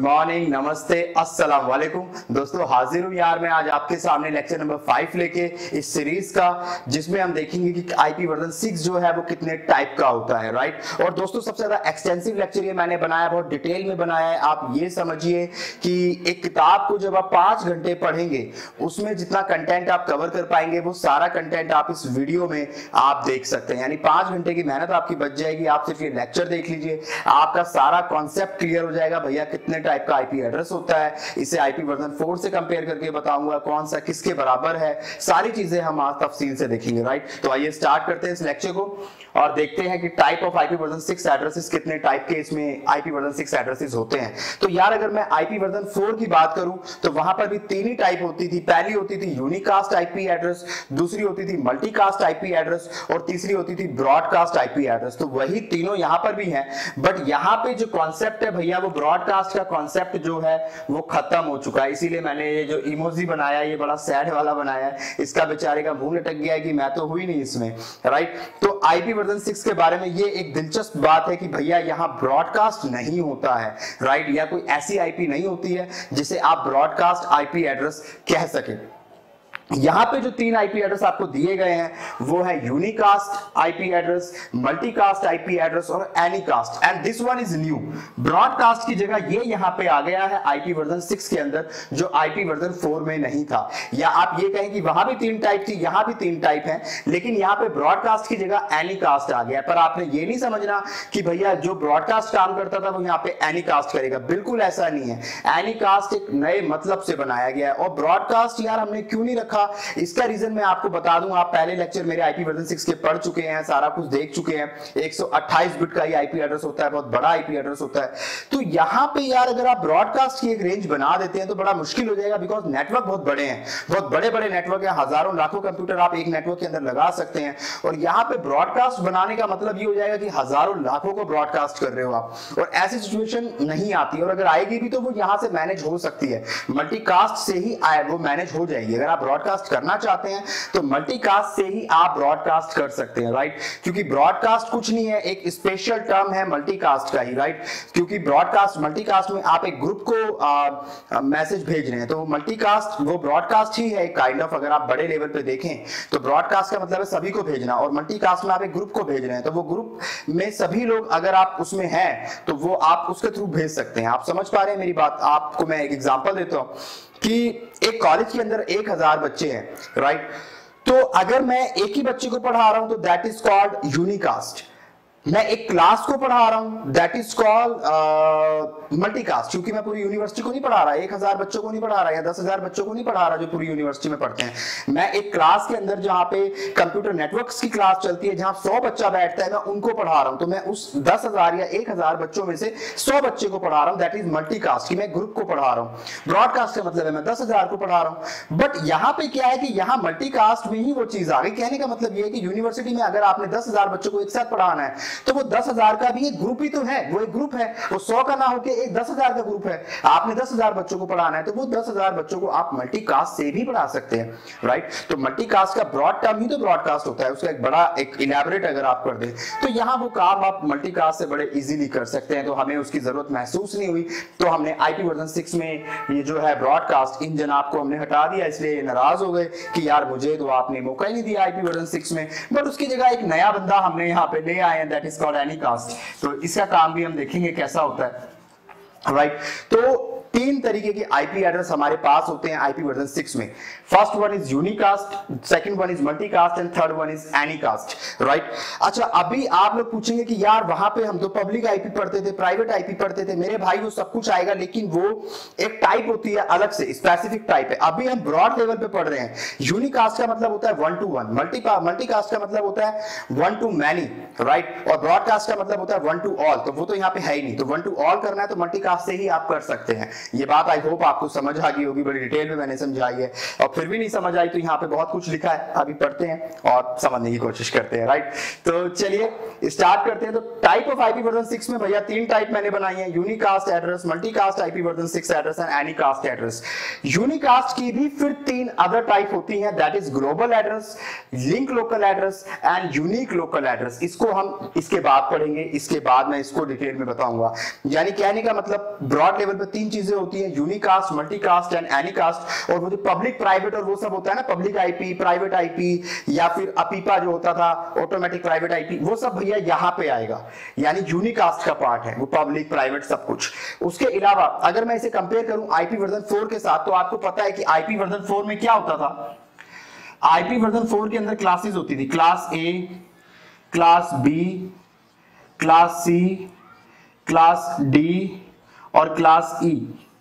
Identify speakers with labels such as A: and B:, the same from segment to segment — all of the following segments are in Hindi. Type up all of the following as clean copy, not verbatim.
A: मॉर्निंग, नमस्ते, अस्सलाम वालेकुम। दोस्तों हाजिर हूं यार मैं आज आपके सामने लेक्चर नंबर 5 लेके इस सीरीज का, जिसमें हम देखेंगे कि आईपी वर्जन 6 जो है वो कितने टाइप का होता है, राइट। और दोस्तों सबसे ज्यादा एक्सटेंसिव लेक्चर ये मैंने बनाया, बहुत डिटेल में बनाया है। आप ये समझिए कि एक किताब को जब आप 5 घंटे पढ़ेंगे उसमें जितना कंटेंट आप कवर कर पाएंगे वो सारा कंटेंट आप इस वीडियो में आप देख सकते हैं। यानी 5 घंटे की मेहनत आपकी बच जाएगी। आप सिर्फ ये लेक्चर देख लीजिए, आपका सारा कॉन्सेप्ट क्लियर हो जाएगा। भैया कितने टाइप का आईपी एड्रेस होता है, इसे आईपी वर्जन 4 से कंपेयर करके बताऊंगा, कौन सा किसके बराबर है, सारी चीजें हम आज तफसील से देखेंगे, राइट। तो आइए स्टार्ट करते हैं इस लेक्चर को और देखते हैं कि type of IP version 6 addresses, कितने टाइप के इसमें आईपी वर्जन 6 एड्रेसेस होते हैं। तो यार अगर मैं आईपी वर्जन 4 की बात करूं तो वहां पर भी 3 ही टाइप होती थी। पहली होती थी यूनिकास्ट आईपी एड्रेस, दूसरी होती थी मल्टीकास्ट आईपी एड्रेस और तीसरी होती थी ब्रॉडकास्ट आईपी एड्रेस। तो वही तीनों यहां पर भी हैं, बट यहां पे जो कॉन्सेप्ट है भैया वो ब्रॉडकास्ट का कॉन्सेप्ट जो है वो खत्म हो चुका है। इसीलिए मैंने ये जो इमोजी बनाया ये बड़ा सैड वाला बनाया है। इसका बेचारे का मुंह लटक गया है कि मैं तो हुई नहीं इसमें, राइट। तो आईपी वर्जन 6 के बारे में ये एक दिलचस्प बात है कि भैया यहां ब्रॉडकास्ट नहीं होता है, राइट। या कोई ऐसी आईपी नहीं होती है जिसे आप ब्रॉडकास्ट आईपी एड्रेस कह सके। यहां पे जो 3 आईपी एड्रेस आपको दिए गए हैं वो है unicast IP address, multicast IP address और anycast, and this one is new. Broadcast की जगह ये यहां पे आ गया है आईपी वर्जन 6 के अंदर, जो आईपी वर्जन 4 में नहीं था। या आप ये कहें कि वहां भी 3 टाइप थी, यहां भी 3 टाइप है, लेकिन यहां पे ब्रॉडकास्ट की जगह एनीकास्ट आ गया। पर आपने ये नहीं समझना कि भैया जो ब्रॉडकास्ट काम करता था वो यहां पे एनीकास्ट करेगा, बिल्कुल ऐसा नहीं है। एनीकास्ट एक नए मतलब से बनाया गया है। और ब्रॉडकास्ट यार हमने क्यों नहीं रखा, इसका रीजन मैं आपको बता दूं। आप पहले लेक्चर मेरे आईपी वर्जन 6 के पढ़ चुके हैं, सारा कुछ देख चुके हैं। 128 बिट का ही आईपी एड्रेस होता है, बहुत बड़ा आईपी एड्रेस होता है। तो यहां पे यार अगर आप ब्रॉडकास्ट की एक रेंज बना देते हैं तो बड़ा मुश्किल हो जाएगा, बिकॉज नेटवर्क बहुत बड़े हैं, बहुत बड़े बड़े नेटवर्क है, हजारों लाखों कंप्यूटर आप एक नेटवर्क के अंदर लगा सकते हैं। और यहां पे ब्रॉडकास्ट बनाने का मतलब ये हो जाएगा कि हजारों लाखों को ब्रॉडकास्ट कर रहे हो आप, और ऐसी सिचुएशन नहीं आती। और अगर आएगी भी तो वो यहां से मैनेज हो सकती है, मल्टीकास्ट से ही वो मैनेज हो जाएगी। अगर आप ब्रॉडकास्ट करना चाहते हैं तो मल्टीकास्ट से ही आप ब्रॉडकास्ट कर सकते हैं, राइट। क्योंकि ब्रॉडकास्ट कुछ नहीं है, एक स्पेशल टर्म है मल्टीकास्ट का ही, राइट। क्योंकि ब्रॉडकास्ट मल्टीकास्ट में आप एक ग्रुप को मैसेज भेज रहे हैं, तो मल्टीकास्ट वो ब्रॉडकास्ट ही है काइंड ऑफ। अगर आप बड़े लेवल पे देखें तो ब्रॉडकास्ट का मतलब है सभी को भेजना, और मल्टीकास्ट में आप एक ग्रुप को भेज रहे हैं, तो वो ग्रुप में सभी लोग अगर आप उसमें हैं तो वो आप उसके थ्रू भेज सकते हैं। आप समझ पा रहे हैं मेरी बात। आपको मैं एक एग्जांपल देता हूं कि एक कॉलेज के अंदर 1000 बच्चे हैं, राइट। तो अगर मैं एक ही बच्चे को पढ़ा रहा हूं तो दैट इज कॉल्ड यूनिकास्ट। मैं एक क्लास को पढ़ा रहा हूं दैट इज कॉल्ड मल्टीकास्ट, क्योंकि मैं पूरी यूनिवर्सिटी को नहीं पढ़ा रहा, 1000 बच्चों को नहीं पढ़ा रहा या 10,000 बच्चों को नहीं पढ़ा रहा जो पूरी यूनिवर्सिटी में पढ़ते हैं। मैं एक क्लास के अंदर जहां पे कंप्यूटर नेटवर्क्स की क्लास चलती है, जहां 100 बच्चा बैठता है, मैं उनको पढ़ा रहा हूं। तो मैं उस 10,000 या 1000 बच्चों में से 100 बच्चे को पढ़ा रहा हूं, दैट इज मल्टीकास्ट, कि मैं ग्रुप को पढ़ा रहा हूं। ब्रॉडकास्ट का मतलब है मैं 10,000 को पढ़ा रहा हूं। बट यहां पे क्या है कि यहां मल्टीकास्ट में ही वो चीज आ गई। कहने का मतलब ये है कि यूनिवर्सिटी में अगर आपने 10,000 बच्चों को एक साथ पढ़ाना है तो वो 10,000 का भी एक ग्रुप ही तो है, वो एक ग्रुप है, वो 100 का ना होके एक 10,000 का ग्रुप है। आपने 10,000 बच्चों को पढ़ाना है तो वो 10,000 बच्चों को आप मल्टीकास्ट से भी पढ़ा सकते हैं, राइट। तो मल्टीकास्ट का ब्रॉड टर्म ही तो ब्रॉडकास्ट होता है, उसका एक बड़ा एक इलैबोरेट अगर आप कर दें तो यहां वो काम आप मल्टीकास्ट से बड़े इजीली कर सकते हैं। तो हमें उसकी जरूरत महसूस नहीं हुई। तो हमने आईपी वर्जन 6 में ये जो है ब्रॉडकास्ट इन जनाब को हमने हटा दिया, इसलिए नाराज हो गए कि यार मुझे तो आपने मौका ही नहीं दिया आईपी वर्जन 6 में। बट उसकी जगह एक नया बंदा हमने यहाँ पे ले आए हैं, दैट इज कॉल्ड एनीकास्ट। तो इसका काम भी हम देखेंगे कैसा होता है, राइट। तो 3 तरीके के आईपी एड्रेस हमारे पास होते हैं आईपी वर्जन 6 में। First one is unicast, second one is multicast and third one is anycast, right. अच्छा, अभी आप लोग पूछेंगे कि यार वहां पे हम तो पब्लिक आईपी पढ़ते थे, प्राइवेट आईपी पढ़ते थे। मेरे भाई वो सब कुछ आएगा, लेकिन वो एक टाइप होती है अलग से, स्पेसिफिक टाइप है। अभी हम ब्रॉड लेवल पे पढ़ रहे हैं। यूनिकास्ट का मतलब होता है 1 to 1, मल्टीकास्ट का मतलब होता है 1 to many, राइट। और ब्रॉडकास्ट का मतलब होता है 1 to all, तो वो तो यहाँ पे है ही नहीं। तो 1 to all करना है तो मल्टीकास्ट से ही आप कर सकते हैं। ये बात आई होप आपको समझ आ गई होगी, बड़ी डिटेल में मैंने समझाई है। और फिर भी नहीं समझ आई तो यहाँ पे बहुत कुछ लिखा है, अभी पढ़ते हैं और समझने की कोशिश करते हैं, राइट। तो चलिए स्टार्ट करते हैं। तो टाइप ऑफ आईपी वर्जन 6 में भैया 3 टाइप मैंने बनाई है, unicast address, multicast IP version 6 address and anycast address. Unicast की भी फिर 3 अदर टाइप होती हैं, that is global address, link local address and unique local address. इसको हम इसके बाद पढ़ेंगे, इसके बाद मैं इसको डिटेल में बताऊंगा। यानी कहने का मतलब ब्रॉड लेवल पे 3 चीजें होती हैं, यूनिकास्ट, मल्टीकास्ट एंड एनीकास्ट। और वो जो पब्लिक प्राइवेट और वो सब होता है ना, पब्लिक आईपी, प्राइवेट आईपी या फिर अपीपा जो होता था ऑटोमेटिक प्राइवेट आईपी, वो सब भैया यहां पे आएगा, यानी यूनिकास्ट का पार्ट है वो, पब्लिक प्राइवेट सब कुछ। उसके अलावा अगर मैं इसे कंपेयर करूं आईपी वर्जन 4 के साथ, तो आपको पता है कि आईपी वर्जन 4 में क्या होता था। आईपी वर्जन 4 के अंदर क्लासेस होती थी, class A, class B, class C, class D और क्लास ई।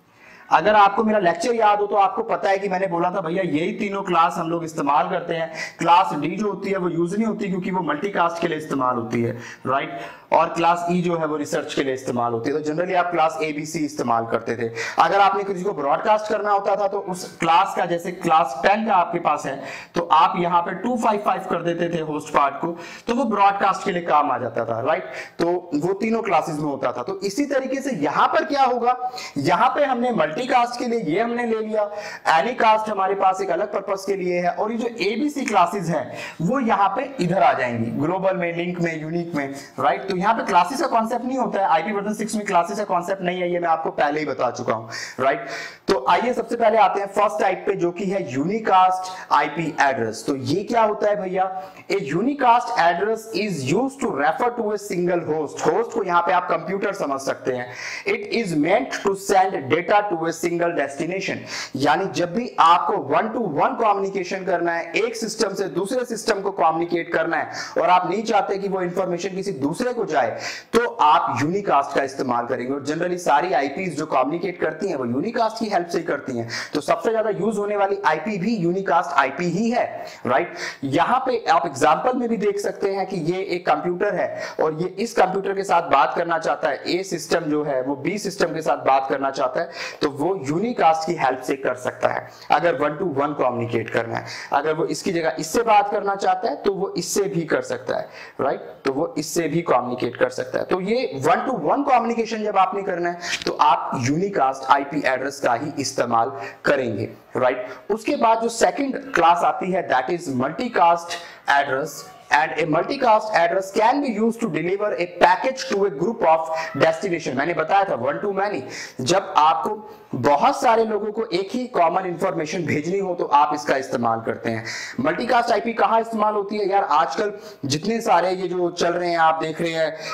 A: अगर आपको मेरा लेक्चर याद हो तो आपको पता है कि मैंने बोला था भैया यही तीनों क्लास हम लोग इस्तेमाल करते हैं। क्लास डी जो होती है वो यूज नहीं होती क्योंकि वो मल्टीकास्ट के लिए इस्तेमाल होती है, राइट। और क्लास ई जो है वो रिसर्च के लिए इस्तेमाल होती है। तो जनरली आप क्लास ए बी सी इस्तेमाल करते थे। अगर आपने किसी को ब्रॉडकास्ट करना होता था तो उस क्लास का, जैसे क्लास 10 का आपके पास है तो आप यहाँ पे 255 कर देते थे होस्ट पार्ट को, तो वो ब्रॉडकास्ट के लिए काम आ जाता था, राइट। तो वो तीनों क्लासेस में होता था। तो इसी तरीके से यहाँ पर क्या होगा, यहाँ पे हमने मल्टीकास्ट के लिए ये हमने ले लिया, एनीकास्ट हमारे पास एक अलग पर्पस के लिए है, और ये जो एबीसी क्लासेस हैं वो यहाँ पे इधर आ जाएंगी, ग्लोबल में, लिंक में, यूनिक में, राइट। तो यहाँ पे क्लासेस का कॉन्सेप्ट नहीं होता है, आईपी वर्जन 6 में क्लासेस का कॉन्सेप्ट नहीं है, ये मैं आपको पहले ही बता चुका हूं, राइट। तो आइए सबसे पहले आते हैं फर्स्ट टाइप पे जो कि है यूनिकास्ट आईपी एड्रेस। तो ये क्या होता है भैया, a unicast address is used to refer to a single host. Host को यहाँ पे आप कंप्यूटर समझ सकते हैं। It is meant to send data to a single destination, यानी जब भी आपको 1 to 1 कम्युनिकेशन करना है, एक सिस्टम से दूसरे सिस्टम को कम्युनिकेट करना है और आप नहीं चाहते कि वो इंफॉर्मेशन किसी दूसरे को जाए, तो आप यूनिकास्ट का इस्तेमाल करेंगे। और जनरली सारी आईपीज जो कम्युनिकेट करती हैं वो यूनिकास्ट की हेल्प से ही करती हैं। तो सबसे ज्यादा यूज होने वाली आईपी भी यूनिकास्ट आईपी ही है, राइट। यहां पे आप एग्जांपल में भी देख सकते हैं कि ये एक कंप्यूटर है और ये इस कंप्यूटर के साथ बात करना चाहता है, ए सिस्टम जो है वो बी सिस्टम के साथ बात करना चाहता है, तो वो यूनिकास्ट की हेल्प से कर सकता है अगर 1 to 1 कम्युनिकेट करना है। अगर वो इसकी जगह इससे बात करना चाहता है तो वो इससे भी कर सकता है, राइट। तो वो इससे भी कम्युनिकेट कर सकता है। तो ये 1 to 1 कम्युनिकेशन जब आपने करना है तो आप यूनिकास्ट आईपी एड्रेस का ही इस्तेमाल करेंगे, राइट। उसके बाद जो सेकंड क्लास आती है that is multicast address, and a multicast address can be used to deliver a package to a group of destination। मैंने बताया था 1 to many, जब आपको बहुत सारे लोगों को एक ही कॉमन इंफॉर्मेशन भेजनी हो तो आप इसका इस्तेमाल करते हैं। मल्टीकास्ट आईपी कहां इस्तेमाल होती है यार, आजकल जितने सारे ये जो चल रहे हैं आप देख रहे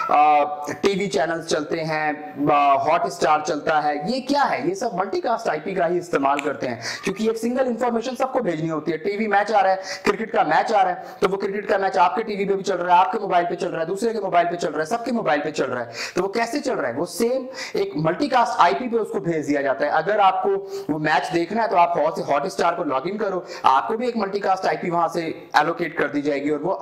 A: हैं, टीवी चैनल्स चलते हैं, हॉटस्टार चलता है, ये क्या है, ये सब मल्टीकास्ट आईपी का ही इस्तेमाल करते हैं क्योंकि एक सिंगल इंफॉर्मेशन सबको भेजनी होती है। टीवी मैच आ रहा है, क्रिकेट का मैच आ रहा है, तो वो क्रिकेट का मैच आपके टीवी पे भी चल रहा है, आपके मोबाइल पे चल रहा है, दूसरे के मोबाइल पे चल रहा है, सबके मोबाइल पे चल रहा है। तो वो कैसे चल रहा है, वो सेम एक मल्टीकास्ट आईपी पे उसको भेज दिया जाता है। अगर आपको वो मैच देखना है तो आप हॉटस्टार पर लॉगिन करो, आपको भी एक मल्टीकास्ट आईपी वहां से एलोकेट कर दी जाएगी और वो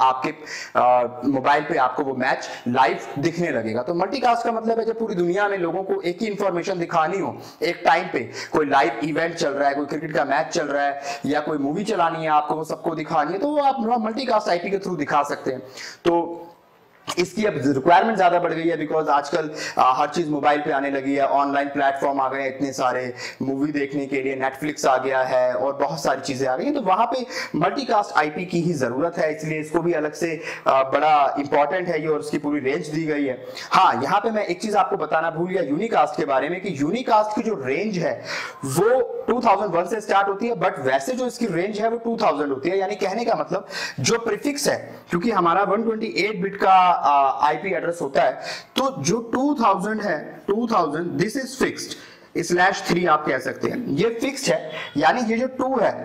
A: आपके मोबाइल पे आपको वो मैच लाइव दिखने लगेगा। तो मल्टीकास्ट का मतलब है जब पूरी दुनिया में लोगों को एक ही इंफॉर्मेशन दिखानी हो एक टाइम पे, कोई लाइव इवेंट चल रहा है, कोई क्रिकेट का मैच चल रहा है या कोई मूवी चलानी है आपको, वो सबको दिखानी है, तो वो आप मल्टीकास्ट आईपी के थ्रू दिखा सकते हैं। तो इसकी अब रिक्वायरमेंट ज्यादा बढ़ गई है बिकॉज आजकल हर चीज मोबाइल पे आने लगी है, ऑनलाइन प्लेटफॉर्म आ गए हैं इतने सारे, मूवी देखने के लिए नेटफ्लिक्स आ गया है और बहुत सारी चीजें आ गई हैं, तो वहां पे मल्टीकास्ट आईपी की ही जरूरत है, इसलिए इसको भी अलग से बड़ा इंपॉर्टेंट है ये और उसकी पूरी रेंज दी गई है। हाँ, यहाँ पे मैं एक चीज आपको बताना भूल गया यूनिकास्ट के बारे में कि यूनिकास्ट की जो रेंज है वो 2001 से स्टार्ट होती है, बट वैसे जो इसकी रेंज है वो 2000 होती है। यानी कहने का मतलब जो प्रीफिक्स है, क्योंकि हमारा 128 बिट का आईपी एड्रेस होता है, तो जो 2000 है, 2000 दिस इज फिक्स्ड, /3 आप कह सकते हैं, ये फिक्स्ड है। यानी ये जो 2 है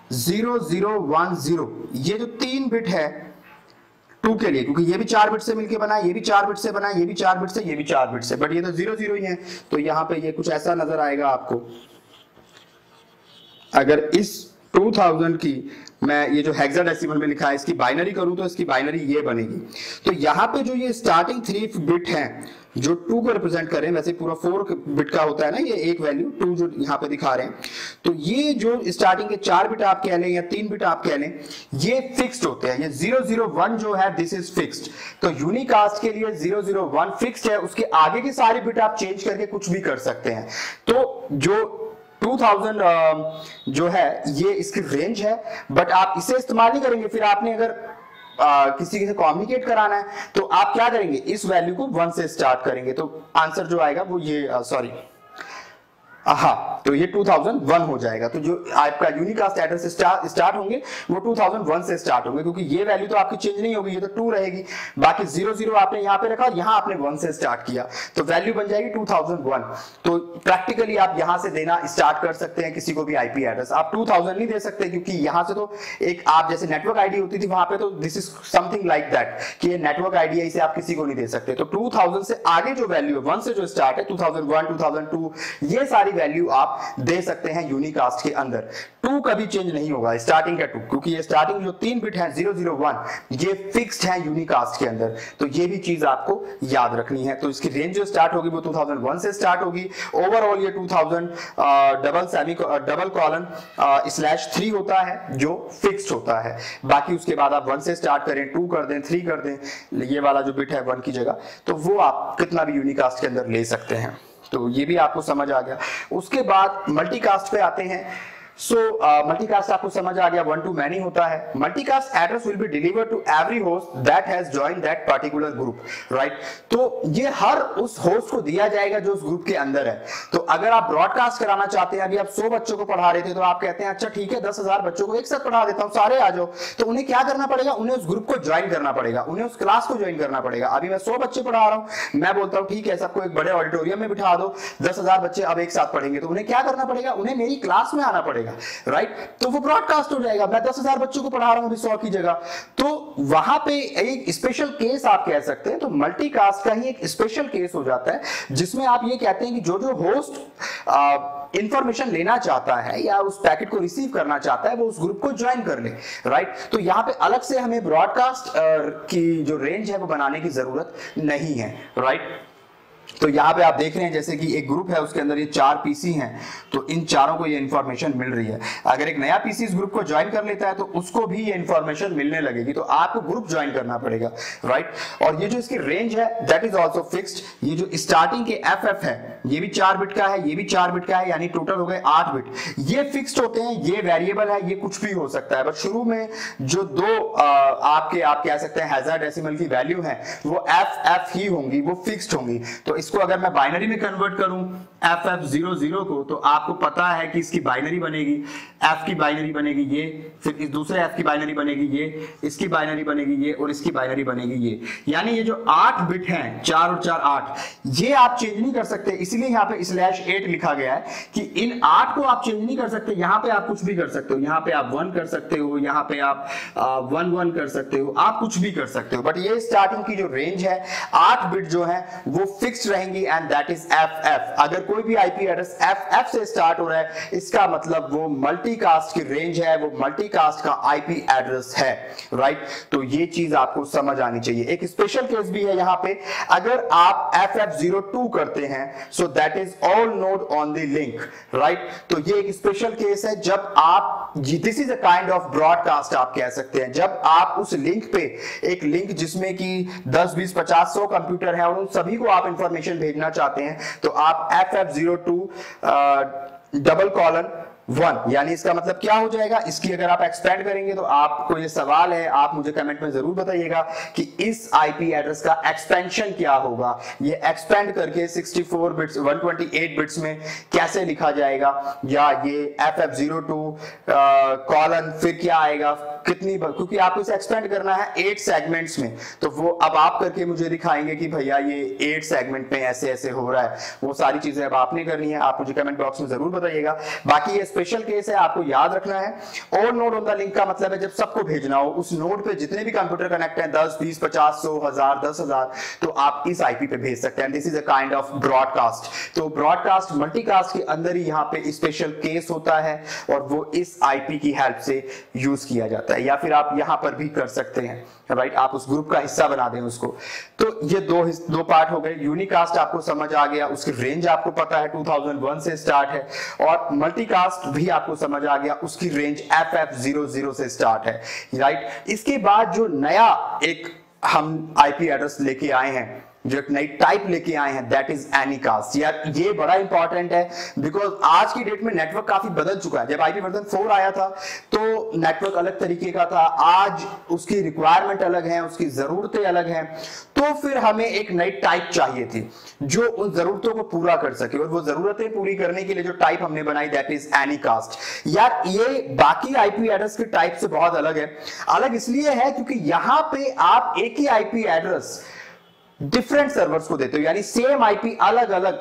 A: 0010, ये जो 3 बिट है 2 के लिए, क्योंकि ये भी 4 बिट से मिलके बना है, ये भी 4 बिट से बना है, ये भी 4 बिट से, ये भी 4 बिट से, बट ये तो 00 ही है। तो यहां पे ये कुछ ऐसा नजर आएगा आपको। अगर इस 2000 की मैं ये जो हेक्साडेसिमल में लिखा है इसकी बाइनरी करूं तो इसकी बाइनरी ये बनेगी। तो यहाँ पे जो ये स्टार्टिंग 3 बिट है जो 2 को रिप्रेजेंट करें, वैसे पूरा 4 बिट का होता है ना ये एक वैल्यू 2 जो यहाँ पे दिखा रहे हैं, तो ये जो स्टार्टिंग के 4 बिट आप कह लें या 3 बिट आप कह लें, ये फिक्स्ड होते हैं। ये 001 जो है दिस इज फिक्स्ड। तो यूनिकास्ट के लिए 001 फिक्स्ड है, उसके आगे के सारे बिट आप चेंज करके कुछ भी कर सकते हैं। तो जो 2000 जो है ये इसकी रेंज है, बट आप इसे इस्तेमाल नहीं करेंगे। फिर आपने अगर किसी से कम्युनिकेट कराना है तो आप क्या करेंगे, इस वैल्यू को 1 से स्टार्ट करेंगे। तो आंसर जो आएगा वो ये तो ये 2001 हो जाएगा। तो जो आपका यूनिकास्ट एड्रेस स्टार्ट होंगे वो 2001 से स्टार्ट होंगे, क्योंकि ये वैल्यू तो आपकी चेंज नहीं होगी, ये तो 2 रहेगी। बाकी 00 आपने यहाँ पे रखा, यहाँ आपने 1 से स्टार्ट किया, तो वैल्यू बन जाएगी 2001। तो प्रैक्टिकली आप यहाँ से देना स्टार्ट कर सकते हैं किसी को भी आईपी एड्रेस। आप 2000 नहीं दे सकते, क्योंकि यहाँ से तो एक आप जैसे नेटवर्क आईडी होती थी वहां पे, तो this is something like that कि ये नेटवर्क आईडी है, इसे आप किसी को नहीं दे सकते। तो 2000 से आगे जो वैल्यू है 1 से जो स्टार्ट है 2001 2002 ये सारी वैल्यू आप दे सकते हैं यूनिकास्ट के अंदर। 2 कभी चेंज नहीं होगा, स्टार्टिंग का 2, क्योंकि ये स्टार्टिंग जो 3 बिट है 001 ये फिक्स्ड है यूनिकास्ट के अंदर। तो ये भी चीज आपको याद रखनी है। तो इसकी रेंज जो स्टार्ट होगी वो 2001 से स्टार्ट होगी। ओवरऑल ये 2000 डबल कॉलन /3 होता है जो फिक्स्ड होता है। बाकी उसके बाद आप 1 से स्टार्ट करें, 2 कर दें, 3 कर दें, ये वाला जो बिट है 1 की जगह, तो वो आप कितना भी यूनिकास्ट के अंदर ले सकते हैं। तो ये भी आपको समझ आ गया। उसके बाद मल्टीकास्ट पे आते हैं। मल्टीकास्ट आपको समझ आ गया, 1 to many होता है। Multicast address will be delivered to every host that has joined that particular group, right. तो ये हर उस होस्ट को दिया जाएगा जो उस ग्रुप के अंदर है। तो अगर आप ब्रॉडकास्ट कराना चाहते हैं, अभी आप 100 बच्चों को पढ़ा रहे थे, तो आप कहते हैं अच्छा ठीक है 10,000 बच्चों को एक साथ पढ़ा देता हूं, सारे आ जाओ। तो उन्हें क्या करना पड़ेगा, उन्हें उस ग्रुप को ज्वाइन करना पड़ेगा, उन्हें उस क्लास को ज्वाइन करना पड़ेगा। अभी मैं 100 बच्चे पढ़ा रहा हूं, मैं बोलता हूं ठीक है सबको एक बड़े ऑडिटोरियम में बिठा दो, 10,000 बच्चे अब एक साथ पढ़ेंगे। तो उन्हें क्या करना पड़ेगा, उन्हें मेरी क्लास में आना पड़ेगा, राइट। तो वो ब्रॉडकास्ट हो जाएगा। मैं 10,000 बच्चों को पढ़ा रहा हूं अभी 100 की जगह, तो वहां पे एक स्पेशल केस आप कह सकते हैं। तो मल्टीकास्ट का ही एक स्पेशल केस हो जाता है, जिसमें आप ये कहते हैं कि जो जो होस्ट इंफॉर्मेशन लेना चाहता है या उस पैकेट को रिसीव करना चाहता है वो उस ग्रुप को ज्वाइन कर ले, राइट। तो यहां पे अलग से हमें ब्रॉडकास्ट की जो रेंज है वो बनाने की जरूरत नहीं है, राइट। तो यहाँ पे आप देख रहे हैं जैसे कि एक ग्रुप है, उसके अंदर ये 4 पीसी हैं, तो इन चारों को ये इंफॉर्मेशन मिल रही है। अगर एक नया पीसी इस ग्रुप को ज्वाइन कर लेता है तो उसको भी ये इंफॉर्मेशन मिलने लगेगी, तो आपको ग्रुप ज्वाइन करना पड़ेगा, राइट। और ये जो इसकी रेंज है दैट इज आल्सो फिक्स्ड। ये जो स्टार्टिंग के एफएफ है ये भी 4 बिट का है, ये भी 4 बिट का है, यानी टोटल हो गए 8 बिट। ये फिक्स्ड होते हैं, ये वेरिएबल है, ये कुछ भी हो सकता है। बट शुरू में जो 2 आप कह सकते हैं हेक्साडेसिमल की वैल्यू है वो एफ ही होंगी, वो फिक्स्ड होंगी। तो इसको अगर मैं बाइनरी में कन्वर्ट करूं FF00 को, तो आपको पता है कि इसकी बाइनरी बनेगी, F की बाइनरी बनेगी ये, फिर इस दूसरे F की बाइनरी बनेगी ये, इसकी बाइनरी बनेगी ये, और इसकी बाइनरी बनेगी ये। यानी ये जो 8 बिट हैं 4 और 4 8, ये आप चेंज नहीं कर सकते। इसीलिए यहाँ पे /8 लिखा गया है कि इन 8 को आप चेंज नहीं कर सकते। यहाँ पे आप कुछ भी कर सकते हो, यहाँ पे आप 1 कर सकते हो, यहाँ पे आप 1 कर सकते हो, आप कुछ भी कर सकते हो। बट ये स्टार्टिंग की जो रेंज है 8 बिट जो है वो फिक्स्ड रहेंगी, एंड दैट इज FF। अगर कोई भी आईपी एड्रेस FF से स्टार्ट हो रहा है, इसका मतलब वो मल्टीकास्ट की रेंज है, वो मल्टीकास्ट का आईपी एड्रेस है, राइट। तो ये चीज आपको समझ आनी चाहिए। एक स्पेशल केस भी है यहाँ पे, अगर आप FF02 करते हैं, so that is all node on the link, right. तो ये एक स्पेशल केस है जब आप, this is a kind of broadcast आप कह सकते हैं, जब आप उस लिंक पे, एक लिंक जिसमें कि 10 20 50 100 कंप्यूटर है और उन सभी को आप इंफॉर्मेशन भेजना चाहते हैं, तो आप FF02 $1, यानी इसका मतलब क्या हो जाएगा। इसकी अगर आप एक्सपेंड करेंगे, तो आपको ये सवाल है, आप मुझे कमेंट में जरूर बताइएगा कि इस आईपी एड्रेस का एक्सपेंशन क्या होगा। ये एक्सपेंड करके 64 बिट्स 128 बिट्स में कैसे लिखा जाएगा, या ये FF02 : फिर क्या आएगा कितनी, क्योंकि आपको इसे एक्सपेंड करना है 8 सेगमेंट्स में, तो वो अब आप करके मुझे दिखाएंगे कि भैया ये 8 सेगमेंट में ऐसे ऐसे हो रहा है। वो सारी चीजें अब आपने करनी है, आप मुझे कमेंट बॉक्स में जरूर बताइएगा। बाकी ये स्पेशल केस है, आपको याद रखना है। और नोड ऑन द लिंक का मतलब है जब सबको भेजना हो, उस नोड पे जितने भी कंप्यूटर कनेक्ट हैं, 10, 20, 50, 100, 1000, 10,000, तो आप इस आईपी पे भेज सकते हैं। This is a kind of broadcast. तो ब्रॉडकास्ट मल्टीकास्ट के अंदर ही यहाँ पे स्पेशल केस होता है और वो इस आईपी की हेल्प से यूज किया जाता है, या फिर आप यहां पर भी कर सकते हैं, राइट। आप उस ग्रुप का हिस्सा बना दें उसको। तो ये दो पार्ट हो गए। यूनिकास्ट आपको समझ आ गया, उसकी रेंज आपको पता है 2001 से स्टार्ट है, और मल्टीकास्ट भी आपको समझ आ गया, उसकी रेंज FF00 से स्टार्ट है, राइट। इसके बाद जो नया एक हम आईपी एड्रेस लेके आए हैं, जो एक नई टाइप लेके आए हैं, दैट इज एनीकास्ट। यार ये बड़ा इंपॉर्टेंट है, बिकॉज आज की डेट में नेटवर्क काफी बदल चुका है। जब आईपी वर्जन 4 आया था तो नेटवर्क अलग तरीके का था, आज उसकी रिक्वायरमेंट अलग है, उसकी जरूरतें अलग हैं। तो फिर हमें एक नई टाइप चाहिए थी जो उन जरूरतों को पूरा कर सके, और वो जरूरतें पूरी करने के लिए जो टाइप हमने बनाई, दैट इज एनीकास्ट। यार ये बाकी आईपी एड्रेस की टाइप से बहुत अलग है। अलग इसलिए है क्योंकि यहां पे आप एक ही आईपी एड्रेस डिफरेंट सर्वर्स को देते हो, यानी सेम आईपी अलग अलग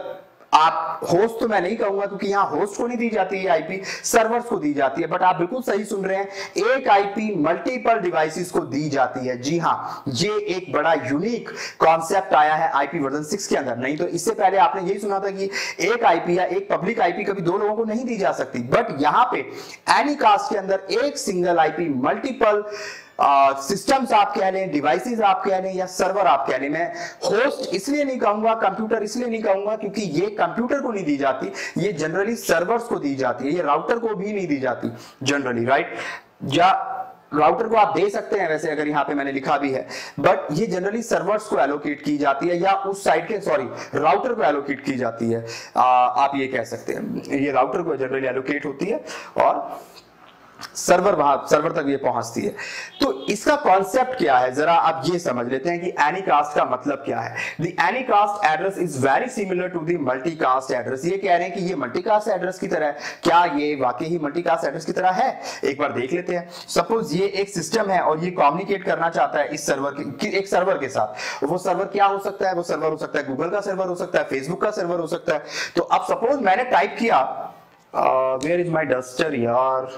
A: आप, होस्ट तो मैं नहीं कहूंगा क्योंकि यहां होस्ट को नहीं दी जाती है आईपी, सर्वर्स को दी जाती है। बट आप बिल्कुल सही सुन रहे हैं, एक आईपी मल्टीपल डिवाइसेस को दी जाती है। जी हां, ये एक बड़ा यूनिक कॉन्सेप्ट आया है आईपी वर्जन 6 के अंदर। नहीं तो इससे पहले आपने यही सुना था कि एक आईपी या एक पब्लिक आईपी कभी दो लोगों को नहीं दी जा सकती। बट यहां पे एनीकास्ट के अंदर एक सिंगल आईपी मल्टीपल सिस्टम्स आप कह लें, डिवाइसेस आप कह लें, या सर्वर आप कह लें। मैं होस्ट इसलिए नहीं कहूंगा, कंप्यूटर इसलिए नहीं कहूंगा क्योंकि ये कंप्यूटर को नहीं दी जाती, ये जनरली सर्वर्स को दी जाती है, ये राउटर को भी नहीं दी जाती जनरली, राइट। या राउटर को आप दे सकते हैं वैसे, अगर यहाँ पे मैंने लिखा भी है, बट ये जनरली सर्वर्स को एलोकेट की जाती है, या उस साइड के राउटर को एलोकेट की जाती है। आप ये कह सकते हैं ये राउटर को जनरली एलोकेट होती है और सर्वर तक ये पहुंचती है। तो इसका कॉन्सेप्ट क्या है, जरा आप ये समझ लेते हैं कि एनीकास्ट का मतलब क्या है। The anycast address is very similar to the multicast address. ये कह रहे हैं कि ये मल्टीकास्ट एड्रेस की तरह है। क्या ये वाकई ही मल्टीकास्ट एड्रेस की तरह है? एक बार देख लेते हैं। सपोज ये एक सिस्टम है और ये कम्युनिकेट करना चाहता है इस सर्वर एक सर्वर के साथ। वो सर्वर क्या हो सकता है? वो सर्वर हो सकता है गूगल का सर्वर हो सकता है, फेसबुक का सर्वर हो सकता है। तो अब सपोज मैंने टाइप किया वेयर इज माई डस्टर यार,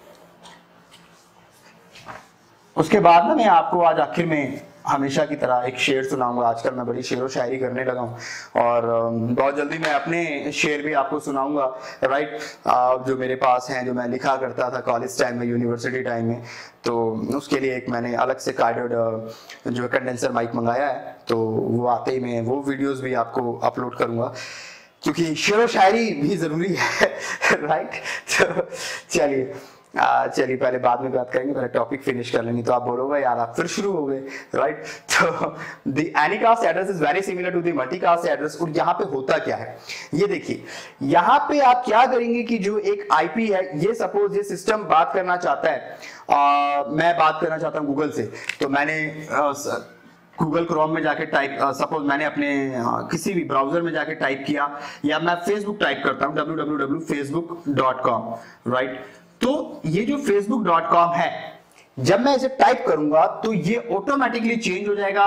A: उसके बाद ना मैं आपको आज आखिर में हमेशा की तरह एक शेर सुनाऊंगा। आजकल मैं बड़ी शेर व शायरी करने लगा हूँ और बहुत जल्दी मैं अपने शेर भी आपको सुनाऊंगा, राइट। जो मेरे पास हैं, जो मैं लिखा करता था कॉलेज टाइम में, यूनिवर्सिटी टाइम में, तो उसके लिए एक मैंने अलग से कार्डेड जो कंडेंसर माइक मंगाया है। तो वो आते ही मैं वो वीडियोस भी आपको अपलोड करूंगा क्योंकि शेर व शायरी भी जरूरी है, राइट। तो चलिए पहले बाद में बात करेंगे, पहले टॉपिक फिनिश कर लेंगे। तो आप बोलोगे यार आप फिर शुरू हो गए, राइट। तो the anycast address is very similar to the multicast address. और यहाँ पे होता क्या है ये देखिए, यहाँ पे आप क्या करेंगे कि जो एक आईपी है, ये सपोज ये सिस्टम बात करना चाहता है, मैं बात करना चाहता हूँ गूगल से। तो मैंने गूगल क्रोम में जाके टाइप, सपोज मैंने अपने किसी भी ब्राउजर में जाके टाइप किया, या मैं फेसबुक टाइप करता हूँ www.facebook.com, राइट। तो ये जो facebook.com है, जब मैं इसे टाइप करूंगा तो ये ऑटोमेटिकली चेंज हो जाएगा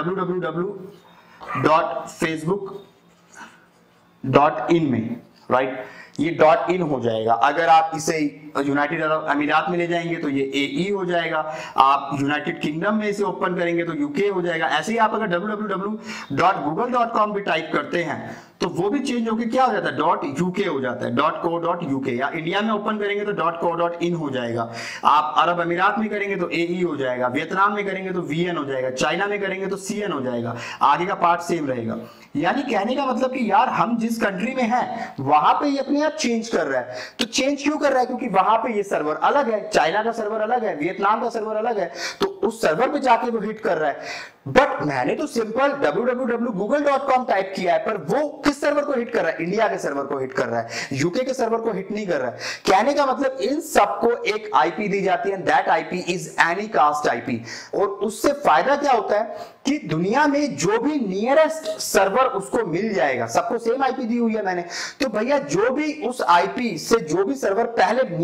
A: www.facebook.in में, राइट। ये .in हो जाएगा। अगर आप इसे यूनाइटेड अरब अमीरात में ले जाएंगे तो ये AE हो जाएगा। आप यूनाइटेड किंगडम में इसे ओपन करेंगे तो UK हो जाएगा। ऐसे ही आप अगर www.google.com भी टाइप करते हैं तो वो भी चेंज होकर क्या हो जाता है, .uk हो जाता है, .co.uk। या इंडिया में ओपन करेंगे तो .co.in हो जाएगा। आप अरब अमीरात में करेंगे तो AE हो जाएगा, वियतनाम में करेंगे तो VN हो जाएगा, चाइना में करेंगे तो CN हो जाएगा। आगे का पार्ट सेम रहेगा। यानी कहने का मतलब कि यार हम जिस कंट्री में हैं वहां पे ये अपने आप चेंज कर रहा है। तो चेंज क्यों कर रहा है? क्योंकि वहां पे ये सर्वर अलग है, चाइना का सर्वर अलग है, वियतनाम का सर्वर अलग है, तो उस सर्वर पे जाके वो हिट कर रहा है। बट मैंने तो सिंपल www.google.com टाइप किया है, पर वो किस सर्वर को हिट कर रहा है? इंडिया के सर्वर को हिट कर रहा है, यूके के सर्वर को हिट नहीं कर रहा है। कहने का मतलब इन सबको एक आईपी दी जाती है, that IP is anycast IP. और उससे फायदा क्या होता है कि दुनिया में जो भी नियरेस्ट सर्वर उसको मिल जाएगा। सबको सेम आईपी दी हुई है मैंने, तो भैया जो भी उस आईपी से जो भी सर्वर पहले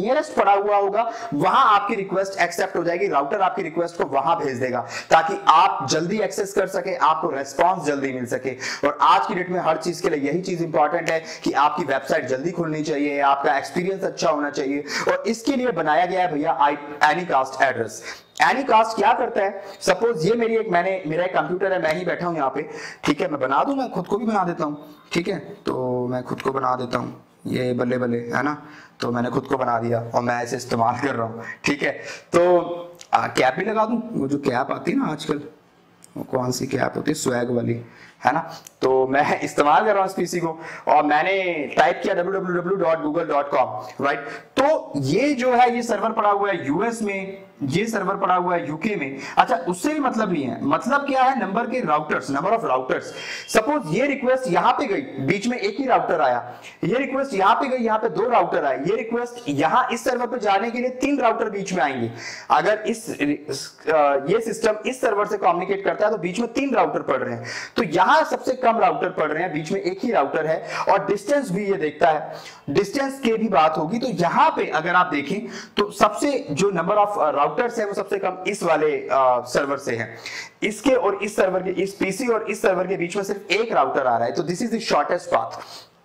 A: नियरेस्ट पड़ा हुआ होगा वहां आपकी रिक्वेस्ट एक्सेप्ट हो जाएगी, राउटर आपकी रिक्वेस्ट को वहां भेज देगा ताकि आप जल्दी एक्सेस कर सके, आपको रेस्पॉन्स जल्दी मिल सके। और आज की डेट में हर चीज के लिए यही चीज इंपॉर्टेंट है कि आपकी वेबसाइट जल्दी खुलनी चाहिए, आपका एक्सपीरियंस अच्छा होना चाहिए, और इसके लिए बनाया गया है भैया एनीकास्ट एड्रेस। एनीकास्ट क्या करता है, सपोज ये मेरा एक कंप्यूटर है, मैं ही बैठा हूं यहाँ पे, ठीक है, मैं बना दूं, मैं खुद को भी बना देता हूं, ठीक है, तो मैं खुद को बना देता हूं, ये बल्ले बल्ले है ना, तो मैंने खुद को बना दिया और मैं इसे इस्तेमाल कर रहा हूं, ठीक है। तो कैप भी लगा दूं, वो जो कैप आती है ना आजकल, वो कौन सी कैप होती है, स्वैग वाली, है ना, तो मैं इस्तेमाल कर रहा हूं इस पीसी को, और मैंने टाइप किया www.google.com, राइट। तो ये जो है, ये सर्वर पड़ा हुआ है यूएस में, ये सर्वर पड़ा हुआ है यूके में। अच्छा, उससे भी मतलब नहीं है, मतलब क्या है, नंबर ऑफ राउटर्स। सपोज ये रिक्वेस्ट यहां पे गई, बीच में एक ही राउटर आया, ये रिक्वेस्ट यहां पे गई, यहां पे 2 राउटर आए, ये रिक्वेस्ट यहां इस सर्वर पे जाने के लिए 3 राउटर बीच में आएंगे। अगर ये सिस्टम इस सर्वर से कम्युनिकेट करता है तो बीच में 3 राउटर पड़ रहे हैं, तो यहां सबसे कम राउटर पड़ रहे हैं, बीच में एक ही राउटर है, और डिस्टेंस भी ये देखता है, डिस्टेंस की भी बात होगी। तो यहां पे अगर आप देखें तो सबसे जो नंबर ऑफ राउटर्स है वो सबसे कम इस वाले सर्वर से है, इसके और इस सर्वर के, इस पीसी और इस सर्वर के बीच में सिर्फ एक राउटर आ रहा है, तो this is the shortest path.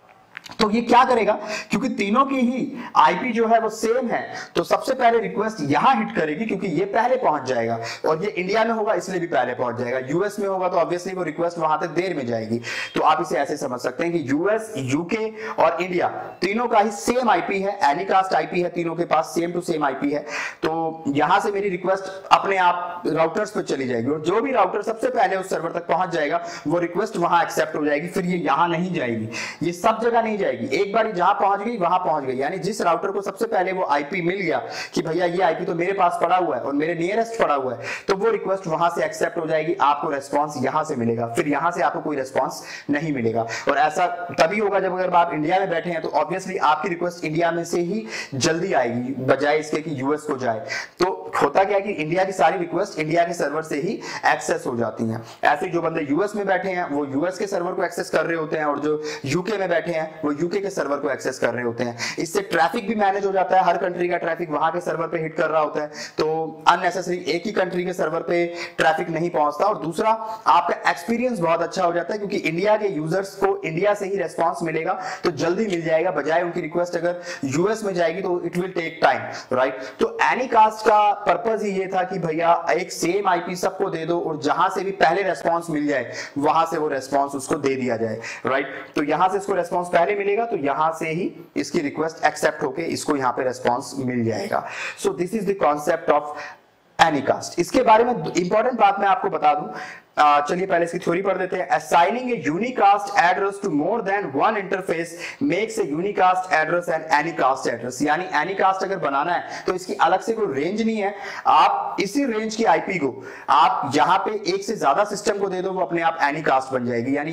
A: तो ये क्या करेगा, क्योंकि तीनों की ही आईपी जो है वो सेम है, तो सबसे पहले रिक्वेस्ट यहां हिट करेगी क्योंकि ये पहले पहुंच जाएगा, और ये इंडिया में होगा इसलिए भी पहले पहुंच जाएगा, यूएस में होगा तो ऑब्वियसली वो रिक्वेस्ट वहां तक देर में जाएगी। तो आप इसे ऐसे समझ सकते हैं कि यूएस, यूके और इंडिया तीनों का ही सेम आईपी है, एनीकास्ट आईपी है, तीनों के पास सेम टू सेम आईपी है। तो यहां से मेरी रिक्वेस्ट अपने आप राउटर्स पे चली जाएगी, और जो भी राउटर सबसे पहले उस सर्वर तक पहुंच जाएगा वो रिक्वेस्ट वहां एक्सेप्ट हो जाएगी, फिर ये यहां नहीं जाएगी, ये सब जगह नहीं जाएगी, एक बार जहां पहुंच गई वहां पहुंच गई। यानी जिस राउटर को सबसे पहले वो आईपी मिल गया कि भैया ये आईपी तो मेरे पास पड़ा हुआ है और मेरे नियरेस्ट पड़ा हुआ है, तो वो रिक्वेस्ट वहां से एक्सेप्ट हो जाएगी, आपको रेस्पॉन्स यहां से मिलेगा, फिर यहां से आपको कोई रेस्पॉन्स नहीं मिलेगा। और ऐसा तभी होगा जब अगर आप इंडिया में बैठे हैं, तो ऑब्वियसली आपकी रिक्वेस्ट इंडिया में से ही जल्दी आएगी बजाय इसके कि यूएस को जाए। तो होता क्या है कि इंडिया की सारी रिक्वेस्ट इंडिया के सर्वर से ही एक्सेस हो जाती हैं। ऐसे जो बंदे यूएस में बैठे हैं वो यूएस के सर्वर को एक्सेस कर रहे होते हैं, और जो यूके में बैठे हैं वो यूके के सर्वर को एक्सेस कर रहे होते हैं। इससे ट्रैफिक भी मैनेज हो जाता है, हर कंट्री का ट्रैफिक वहां के सर्वर पे हिट कर रहा होता है, तो अननेसेसरी एक ही कंट्री के सर्वर पे ट्रैफिक नहीं पहुंचता। और दूसरा, आपका एक्सपीरियंस बहुत अच्छा हो जाता है क्योंकि इंडिया के यूजर्स को इंडिया से ही रेस्पॉन्स मिलेगा, तो जल्दी मिल जाएगा, बजाय उनकी रिक्वेस्ट अगर यूएस में जाएगी तो it will take time, right. तो एनीकास्ट का पर्पस ही ये था कि भैया एक सेम आईपी सबको दे दो, और जहां से भी पहले रेस्पॉन्स मिल जाए वहां से वो रेस्पॉन्स उसको दे दिया जाए, राइट। तो यहां से इसको रेस्पॉन्स पहले मिलेगा, तो यहां से ही इसकी रिक्वेस्ट एक्सेप्ट होके इसको यहां पे रेस्पॉन्स मिल जाएगा। So this is the concept of anycast. इसके बारे में इंपॉर्टेंट बात मैं आपको बता दूं, चलिए पहले इसकी थ्योरी पढ़ देते हैं। Assigning a unicast address to more than one interface makes a unicast address and anycast address. यानी एनीकास्ट अगर बनाना है तो इसकी अलग से कोई रेंज नहीं है, आप इसी रेंज की आईपी को आप यहां पे एक से ज्यादा सिस्टम को दे दो, वो अपने आप एनीकास्ट बन जाएगी। यानी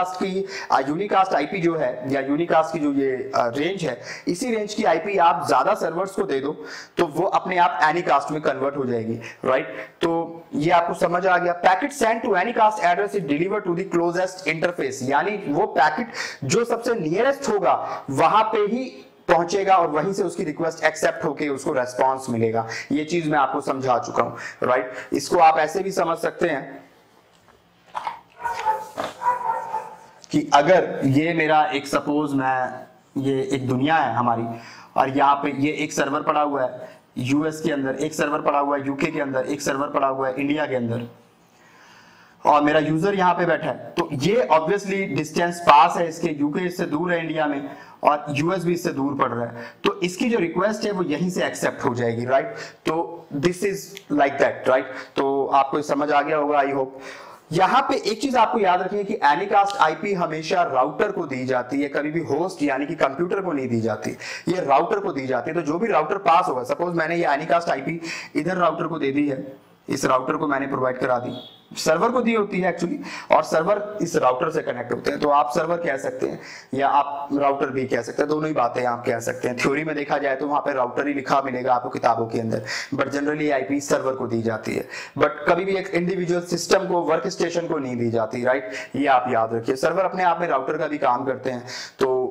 A: यूनिकास्ट आईपी जो है, या यूनिकास्ट की जो ये रेंज है, इसी रेंज की आईपी आप ज्यादा सर्वर्स को दे दो तो वो अपने आप एनीकास्ट में कन्वर्ट हो जाएगी, राइट। तो ये आपको समझ आ गया। Packet send to anycast address is delivered to the closest interface, यानी वो पैकेट जो सबसे नियरेस्ट होगा वहां पे ही पहुंचेगा और वहीं से उसकी रिक्वेस्ट एक्सेप्ट होके उसको रेस्पॉन्स मिलेगा। ये चीज मैं आपको समझा चुका हूं, राइट। इसको आप ऐसे भी समझ सकते हैं कि अगर ये मेरा एक सपोज ये एक दुनिया है हमारी, और यहाँ पे ये एक सर्वर पड़ा हुआ है यूएस के अंदर, एक सर्वर पड़ा हुआ है यूके के अंदर, एक सर्वर पड़ा हुआ है इंडिया के अंदर, और मेरा यूजर यहाँ पे बैठा है, तो ये ऑब्वियसली डिस्टेंस पास है इसके, यूके इससे दूर है इंडिया में, और यूएस भी इससे दूर पड़ रहा है, तो इसकी जो रिक्वेस्ट है वो यहीं से एक्सेप्ट हो जाएगी, राइट। तो this is like that, right. तो आपको समझ आ गया होगा, आई होप। यहां पे एक चीज आपको याद रखनी है कि एनीकास्ट आईपी हमेशा राउटर को दी जाती है, कभी भी होस्ट यानी कि कंप्यूटर को नहीं दी जाती, ये राउटर को दी जाती है। तो जो भी राउटर पास होगा, सपोज मैंने ये एनीकास्ट आईपी इधर राउटर को दे दी है, इस राउटर को मैंने प्रोवाइड करा दी, सर्वर को दी होती है एक्चुअली, और सर्वर इस राउटर से कनेक्ट होते हैं, तो आप सर्वर कह सकते हैं या आप राउटर भी कह सकते हैं, दोनों ही बातें आप कह सकते हैं। थ्योरी में देखा जाए तो वहां पे राउटर ही लिखा मिलेगा आपको किताबों के अंदर, बट जनरली आईपी सर्वर को दी जाती है, बट कभी भी एक इंडिविजुअल सिस्टम को, वर्क स्टेशन को नहीं दी जाती, राइट। ये आप याद रखिए, सर्वर अपने आप में राउटर का भी काम करते हैं, तो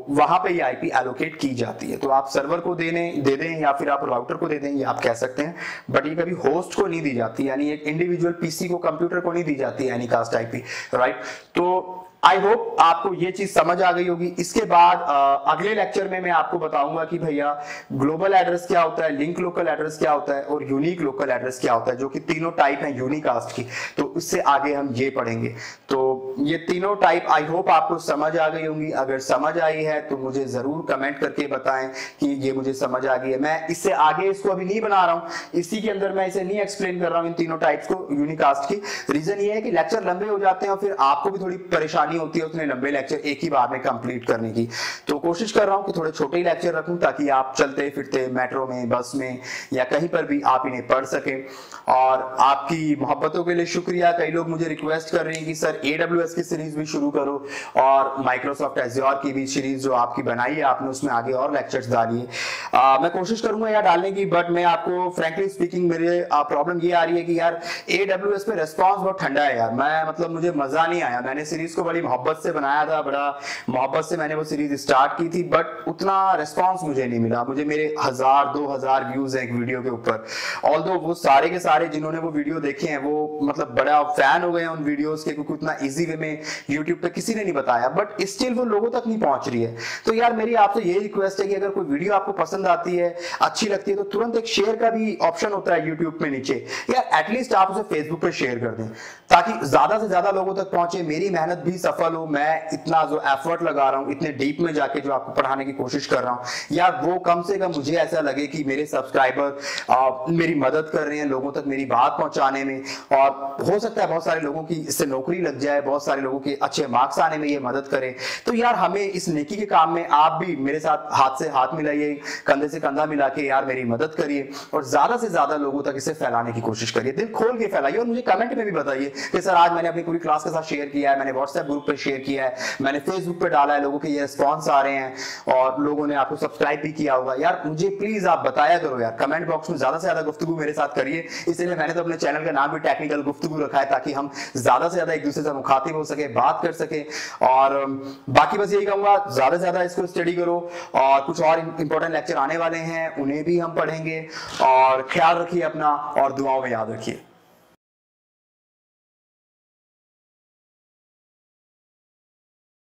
A: वहां पे ये आईपी एलोकेट की जाती है। तो आप सर्वर को दे दें या फिर आप राउटर को दे दें, ये आप कह सकते हैं, बट ये कभी होस्ट को नहीं दी जाती, यानी एक इंडिविजुअल पीसी को, कंप्यूटर को नहीं दी जाती है एनीकास्ट आईपी, राइट। तो आई होप आपको ये चीज समझ आ गई होगी। इसके बाद अगले लेक्चर में मैं आपको बताऊंगा कि भैया ग्लोबल एड्रेस क्या होता है, लिंक लोकल एड्रेस क्या होता है और यूनिक लोकल एड्रेस क्या होता है, जो कि तीनों टाइप है यूनिकास्ट की। तो इससे आगे हम ये पढ़ेंगे। तो ये तीनों टाइप आई होप आपको समझ आ गई होंगी। अगर समझ आई है तो मुझे जरूर कमेंट करके बताएं कि ये मुझे समझ आ गई है। मैं इससे आगे इसको अभी नहीं बना रहा हूं, इसी के अंदर मैं इसे नहीं एक्सप्लेन कर रहा हूं इन तीनों टाइप्स को यूनिकास्ट की। रीजन ये है कि लेक्चर लंबे हो जाते हैं और फिर आपको भी थोड़ी परेशानी होती है उतने लंबे लेक्चर एक ही बार में कंप्लीट करने की। तो कोशिश कर रहा हूं कि थोड़े छोटे ही लेक्चर रखूं ताकि आप चलते फिरते मेट्रो में, बस में या कहीं पर भी आप इन्हें पढ़ सकें। और आपकी मोहब्बतों के लिए शुक्रिया। कई लोग मुझे रिक्वेस्ट कर रहे हैं कि सर AWS की सीरीज भी शुरू करो और माइक्रोसॉफ्ट एज़्योर की भी सीरीज जो आपकी बनाई है आपने, उसमें आगे और लेक्चर्स डालिए। मैं कोशिश करूंगा यार डालने की, बट मैं आपको फ्रैंकली स्पीकिंग मेरे प्रॉब्लम ये आ रही है कि यार AWS पे रेस्पॉन्स बहुत ठंडा है यार। मैं मतलब मुझे मजा नहीं आया। मैंने सीरीज को बड़ी मोहब्बत से बनाया था, बड़ा मोहब्बत से मैंने वो सीरीज स्टार्ट की थी, बट उतना रेस्पॉन्स मुझे नहीं मिला। मुझे मेरे 1000-2000 व्यूज है एक वीडियो के ऊपर। ऑल्दो वो सारे के सारे जिन्होंने वो वीडियो देखे हैं वो मतलब बड़ा फैन हो गए हैं उन वीडियोस के, क्योंकि उतना इजी वे में यूट्यूब पे किसी ने नहीं बताया, बट स्टिल वो लोगों तक नहीं पहुंच रही है। तो यार मेरी आपसे यही रिक्वेस्ट है कि अगर कोई वीडियो आपको पसंद आती है, अच्छी लगती है, तो तुरंत एक शेयर का भी ऑप्शन होता है यूट्यूब में नीचे, यार एटलीस्ट आप उसे फेसबुक पे शेयर कर दें ताकि ज्यादा से ज्यादा लोगों तक पहुंचे, मेरी मेहनत भी सफल हो। मैं इतना जो एफर्ट लगा रहा हूं, इतने डीप में जाके जो आपको पढ़ाने की कोशिश कर रहा हूं, यार वो कम से कम मुझे ऐसा लगे कि मेरे सब्सक्राइबर मेरी मदद कर रहे हैं लोगों तक मेरी बात पहुंचाने में। और हो सकता है बहुत सारे लोगों की इससे नौकरी लग जाए, बहुत सारे लोगों के अच्छे मार्क्स आने में ये मदद करे। तो यार हमें इस नेकी के काम में आप भी मेरे साथ हाथ से हाथ मिलाइए, कंधे से कंधा मिला के यार मेरी मदद करिए और ज्यादा से ज्यादा लोगों तक इसे फैलाने की कोशिश करिए। दिल खोल के फैलाइए और मुझे कमेंट में भी बताइए कि सर आज मैंने अपनी पूरी क्लास के साथ शेयर किया है, मैंने व्हाट्सएप ग्रुप पे शेयर किया है, मैंने फेसबुक पे डाला है, लोगों के ये रिस्पॉन्स आ रहे हैं और लोगों ने आपको सब्सक्राइब भी किया होगा। यार मुझे प्लीज आप बताया करो यार, कमेंट बॉक्स में ज्यादा से ज्यादा गुफ्तगू मेरे साथ करिए। इसलिए मैंने तो अपने चैनल का नाम भी टेक्निकल गुफ्तगू रखा है ताकि हम ज्यादा से ज्यादा एक दूसरे से मुखातिब हो सके, बात कर सके। और बाकी बस यही कहूंगा, ज्यादा से ज्यादा इसको स्टडी करो और कुछ और इंपॉर्टेंट लेक्चर आने वाले हैं, उन्हें भी हम पढ़ेंगे। और ख्याल रखिए अपना और दुआओं में याद रखिए।